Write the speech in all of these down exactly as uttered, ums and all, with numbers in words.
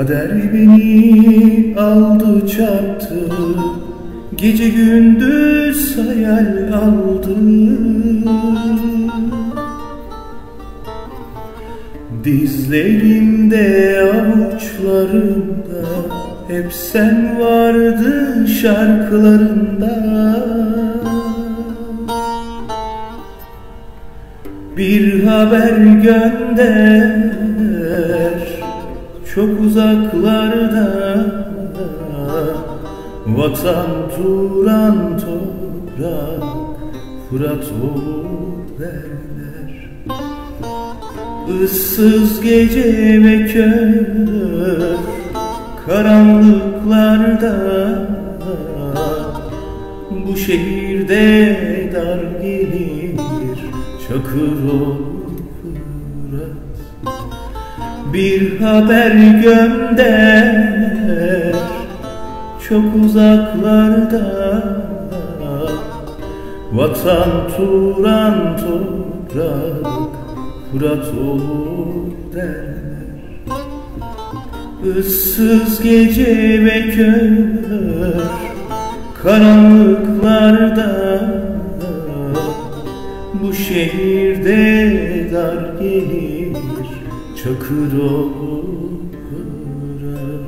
Kader beni aldı çarptı, gece gündüz hayal aldı. Dizlerimde, avuçlarımda hep sen vardı şarkılarında. Bir haber gönder, çok uzaklarda, vatan Turan toprak, Fırat olur derler. Issız gece ve kör karanlıklarda, bu şehirde dar gelir Çakır olur Fırat. Bir haber gönder, çok uzaklarda, vatan Turan toprak, Fırat olur derler. Issız gece ve kör karanlıklarda, bu şehirde dar gelir Çakır olur Fırat.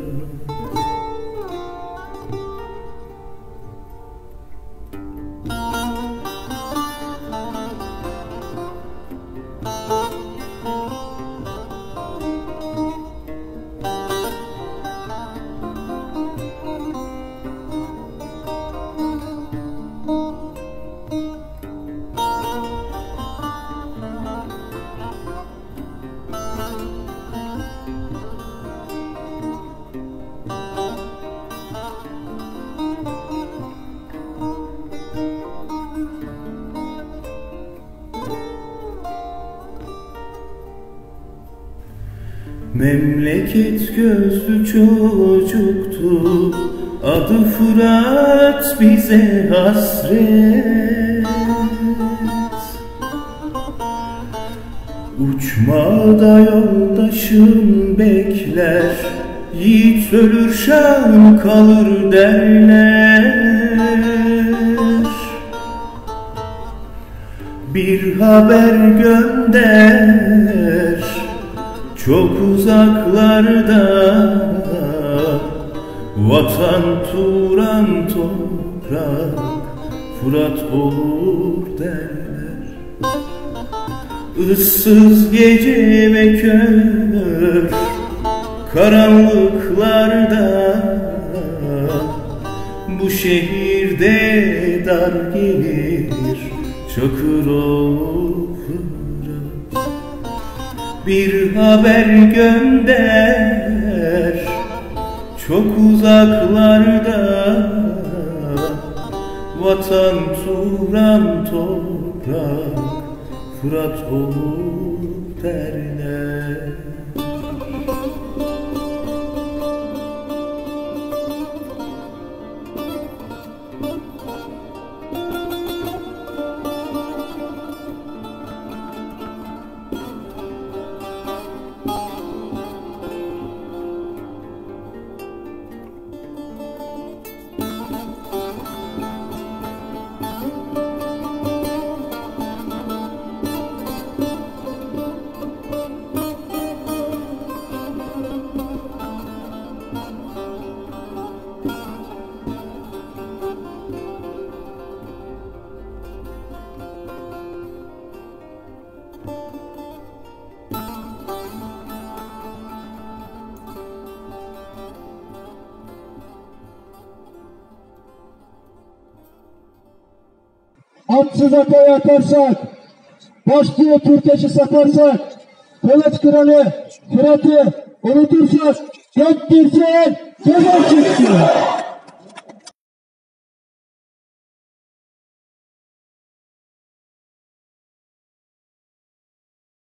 Memleket gözlü çocuktu, adı Fırat bize hasret. Uçmada yoldaşım bekler, yiğit ölür şan kalır derler. Bir haber gönder, çok uzaklarda, vatan Turan toprak, Fırat olur derler. Issız gece ve kör karanlıklarda, bu şehirde dar gelir Çakır olur Fırat. Bir haber gönder, çok uzaklarda, vatan Turan toprak, Fırat olur derler. Atsız akaya atarsak, başlığı Türkeş'i satarsak, kılıç kralı Fırat'ı unutursak, gök dirseğe, ceza çıksın.